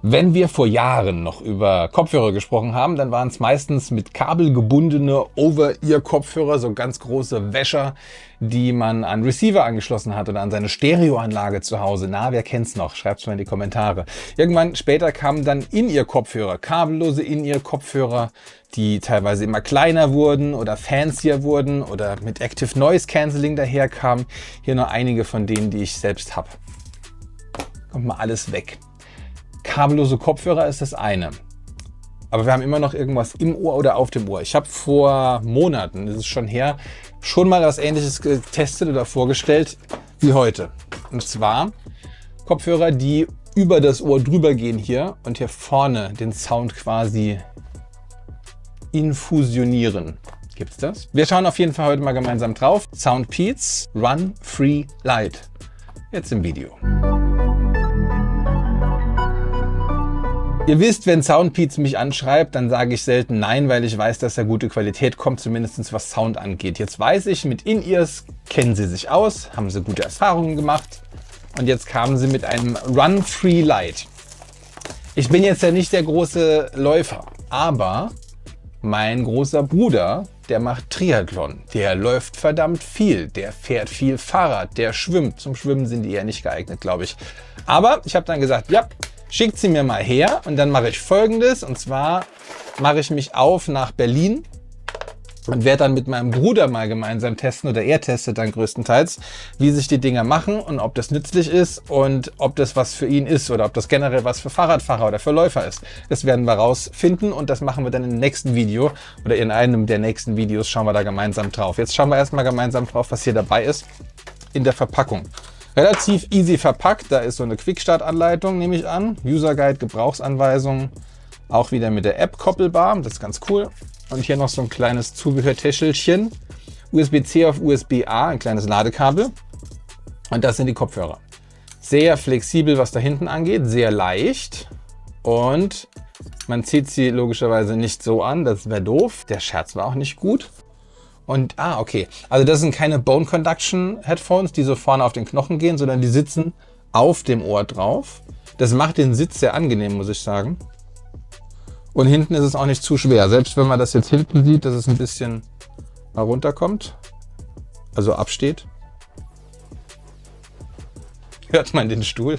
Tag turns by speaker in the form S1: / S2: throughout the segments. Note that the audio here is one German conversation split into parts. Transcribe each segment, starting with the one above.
S1: Wenn wir vor Jahren noch über Kopfhörer gesprochen haben, dann waren es meistens mit Kabel gebundene Over-Ear-Kopfhörer, so ganz große Wäscher, die man an Receiver angeschlossen hat oder an seine Stereoanlage zu Hause. Na, wer kennt's noch? Schreibt's mal in die Kommentare. Irgendwann später kamen dann In-Ear-Kopfhörer, kabellose In-Ear-Kopfhörer, die teilweise immer kleiner wurden oder fancier wurden oder mit Active Noise Cancelling daherkamen. Hier nur einige von denen, die ich selbst habe. Kommt mal alles weg. Kabellose Kopfhörer ist das eine. Aber wir haben immer noch irgendwas im Ohr oder auf dem Ohr. Ich habe vor Monaten, das ist schon her, schon mal was Ähnliches getestet oder vorgestellt wie heute. Und zwar Kopfhörer, die über das Ohr drüber gehen hier und hier vorne den Sound quasi infusionieren. Gibt's das? Wir schauen auf jeden Fall heute mal gemeinsam drauf. Soundpeats Run Free Light. Jetzt im Video. Ihr wisst, wenn Soundpeats mich anschreibt, dann sage ich selten nein, weil ich weiß, dass da gute Qualität kommt, zumindest was Sound angeht. Jetzt weiß ich, mit In-Ears kennen sie sich aus, haben sie gute Erfahrungen gemacht und jetzt kamen sie mit einem Run Free Light. Ich bin jetzt ja nicht der große Läufer, aber mein großer Bruder, der macht Triathlon, der läuft verdammt viel, der fährt viel Fahrrad, der schwimmt. Zum Schwimmen sind die eher nicht geeignet, glaube ich. Aber ich habe dann gesagt, ja, schickt sie mir mal her und dann mache ich Folgendes. Und zwar mache ich mich auf nach Berlin und werde dann mit meinem Bruder mal gemeinsam testen, oder er testet dann größtenteils, wie sich die Dinger machen und ob das nützlich ist und ob das was für ihn ist oder ob das generell was für Fahrradfahrer oder für Läufer ist. Das werden wir rausfinden und das machen wir dann im nächsten Video oder in einem der nächsten Videos schauen wir da gemeinsam drauf. Jetzt schauen wir erstmal gemeinsam drauf, was hier dabei ist in der Verpackung. Relativ easy verpackt, da ist so eine Quickstart-Anleitung, nehme ich an. User Guide, Gebrauchsanweisung, auch wieder mit der App koppelbar, das ist ganz cool. Und hier noch so ein kleines Zubehörtäschelchen, USB-C auf USB-A, ein kleines Ladekabel. Und das sind die Kopfhörer. Sehr flexibel, was da hinten angeht, sehr leicht. Und man zieht sie logischerweise nicht so an, das wäre doof. Der Scherz war auch nicht gut. Und, okay, also das sind keine Bone Conduction Headphones, die so vorne auf den Knochen gehen, sondern die sitzen auf dem Ohr drauf. Das macht den Sitz sehr angenehm, muss ich sagen. Und hinten ist es auch nicht zu schwer. Selbst wenn man das jetzt hinten sieht, dass es ein bisschen mal runterkommt, also absteht. Hört man den Stuhl?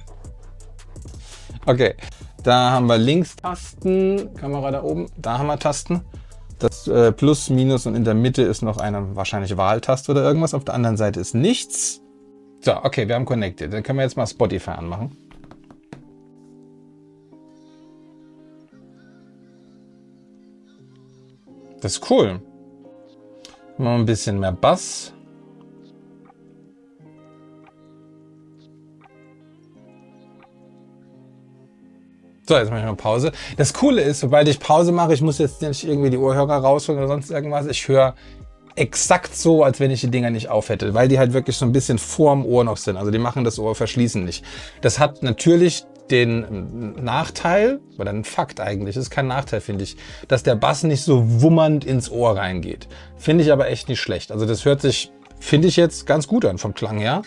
S1: Okay, da haben wir Linkstasten, Kamera da oben, da haben wir Tasten. Das Plus, Minus und in der Mitte ist noch eine wahrscheinlich Wahltaste oder irgendwas. Auf der anderen Seite ist nichts. So, okay, wir haben Connected. Dann können wir jetzt mal Spotify anmachen. Das ist cool. Mal ein bisschen mehr Bass. So, jetzt mache ich mal Pause. Das Coole ist, sobald ich Pause mache, ich muss jetzt nicht irgendwie die Ohrhörer rausholen oder sonst irgendwas. Ich höre exakt so, als wenn ich die Dinger nicht auf hätte, weil die halt wirklich so ein bisschen vorm Ohr noch sind. Also die machen das Ohr verschließen nicht. Das hat natürlich den Nachteil, oder ein Fakt eigentlich, das ist kein Nachteil, finde ich, dass der Bass nicht so wummernd ins Ohr reingeht. Finde ich aber echt nicht schlecht. Also das hört sich, finde ich jetzt ganz gut an vom Klang her.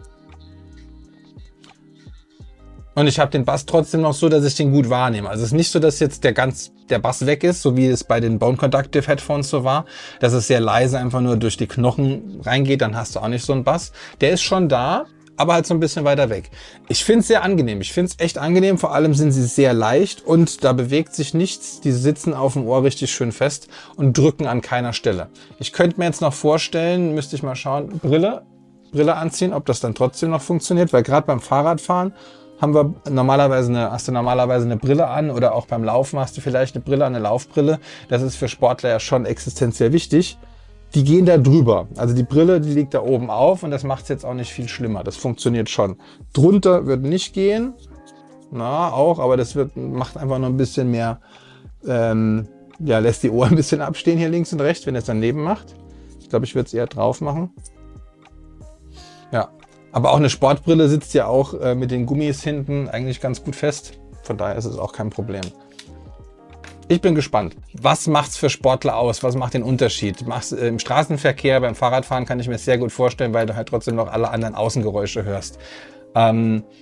S1: Und ich habe den Bass trotzdem noch so, dass ich den gut wahrnehme. Also es ist nicht so, dass jetzt der Bass weg ist, so wie es bei den Bone Conductive Headphones so war, dass es sehr leise einfach nur durch die Knochen reingeht, dann hast du auch nicht so einen Bass. Der ist schon da, aber halt so ein bisschen weiter weg. Ich finde es sehr angenehm. Ich finde es echt angenehm. Vor allem sind sie sehr leicht und da bewegt sich nichts. Die sitzen auf dem Ohr richtig schön fest und drücken an keiner Stelle. Ich könnte mir jetzt noch vorstellen, müsste ich mal schauen, Brille anziehen, ob das dann trotzdem noch funktioniert, weil gerade beim Fahrradfahren hast du normalerweise eine Brille an oder auch beim Laufen hast du vielleicht eine Brille, eine Laufbrille. Das ist für Sportler ja schon existenziell wichtig. Die gehen da drüber. Also die Brille, die liegt da oben auf und das macht es jetzt auch nicht viel schlimmer. Das funktioniert schon. Drunter wird nicht gehen. Na, auch, aber das macht einfach noch ein bisschen mehr, lässt die Ohren ein bisschen abstehen hier links und rechts, wenn es daneben macht. Ich glaube, ich würde es eher drauf machen. Ja. Aber auch eine Sportbrille sitzt ja auch mit den Gummis hinten eigentlich ganz gut fest. Von daher ist es auch kein Problem. Ich bin gespannt. Was macht's für Sportler aus? Was macht den Unterschied? Im Straßenverkehr, beim Fahrradfahren kann ich mir sehr gut vorstellen, weil du halt trotzdem noch alle anderen Außengeräusche hörst.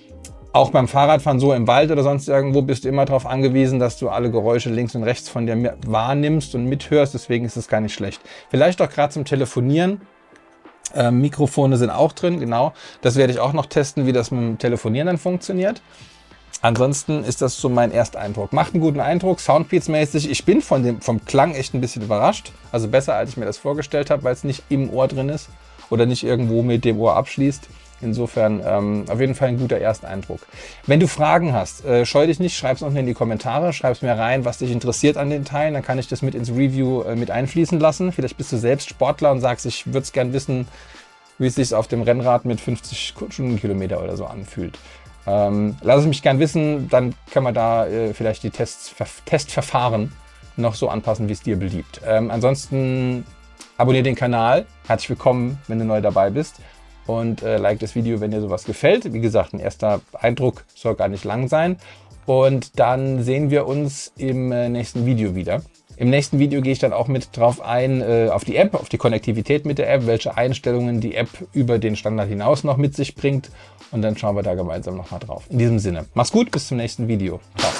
S1: Auch beim Fahrradfahren so im Wald oder sonst irgendwo bist du immer darauf angewiesen, dass du alle Geräusche links und rechts von dir wahrnimmst und mithörst. Deswegen ist es gar nicht schlecht. Vielleicht auch gerade zum Telefonieren. Mikrofone sind auch drin, genau. Das werde ich auch noch testen, wie das mit dem Telefonieren dann funktioniert. Ansonsten ist das so mein Ersteindruck. Macht einen guten Eindruck, Soundbeats-mäßig. Ich bin vom Klang echt ein bisschen überrascht. Also besser, als ich mir das vorgestellt habe, weil es nicht im Ohr drin ist oder nicht irgendwo mit dem Ohr abschließt. Insofern auf jeden Fall ein guter Ersteindruck. Wenn du Fragen hast, scheu dich nicht, schreib es unten in die Kommentare, schreib es mir rein, was dich interessiert an den Teilen. Dann kann ich das mit ins Review mit einfließen lassen. Vielleicht bist du selbst Sportler und sagst, ich würde es gern wissen, wie es sich auf dem Rennrad mit 50 Stundenkilometer oder so anfühlt. Lass es mich gern wissen, dann können wir da vielleicht die Testverfahren noch so anpassen, wie es dir beliebt. Ansonsten abonniere den Kanal. Herzlich willkommen, wenn du neu dabei bist. Und like das Video, wenn dir sowas gefällt. Wie gesagt, ein erster Eindruck soll gar nicht lang sein. Und dann sehen wir uns im nächsten Video wieder. Im nächsten Video gehe ich dann auch mit drauf ein, auf die App, auf die Konnektivität mit der App, welche Einstellungen die App über den Standard hinaus noch mit sich bringt. Und dann schauen wir da gemeinsam nochmal drauf. In diesem Sinne, mach's gut, bis zum nächsten Video. Ciao.